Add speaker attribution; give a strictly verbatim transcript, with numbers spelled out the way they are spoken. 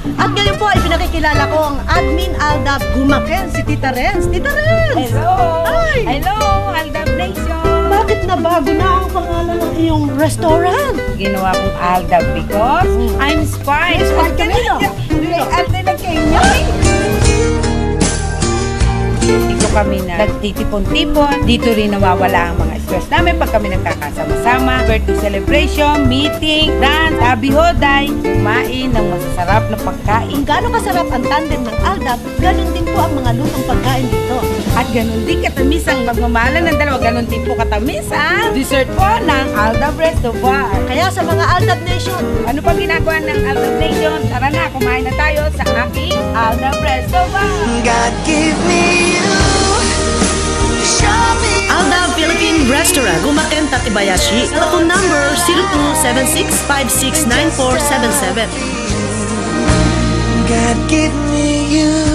Speaker 1: At ngayon po ay pinakikilala ko ang admin Aldab Gumaken, si Tita Renz. Tita Renz!
Speaker 2: Hello!
Speaker 1: Hi!
Speaker 2: Hello, Aldab Nation!
Speaker 1: Bakit na bago na ang pangalan ng iyong restaurant?
Speaker 2: Ginawa kong Aldab because I'm inspired.
Speaker 1: Inspired ka nila?
Speaker 2: Ate na Kenya. Dito kami na nagtitipon-tipon. Dito rin nawawala ang mga stress namin pag kami nagkakasama-sama. Birthday celebration, meeting, dance, abihoday, kumain ng masasarap na pagkain.
Speaker 1: Kung gaano kasarap ang tandem ng Aldab, ganun din po ang mga lutong pagkain dito.
Speaker 2: At ganun din katamis ang magmamahalan ng dalawa. Ganun din po katamis ang dessert po ng Aldab Resto Bar.
Speaker 1: Kaya sa mga Aldab Nation,
Speaker 2: Ano pa ginagawa ng Aldab Nation? Tara na, kumain na tayo sa aking Aldab Resto Bar.
Speaker 3: God give me you to show me.
Speaker 1: Aldab Philippine Restaurant, Gumaken, Tatibayashi. Telephone number zero two seven six five six nine four seven seven.
Speaker 3: God give me you.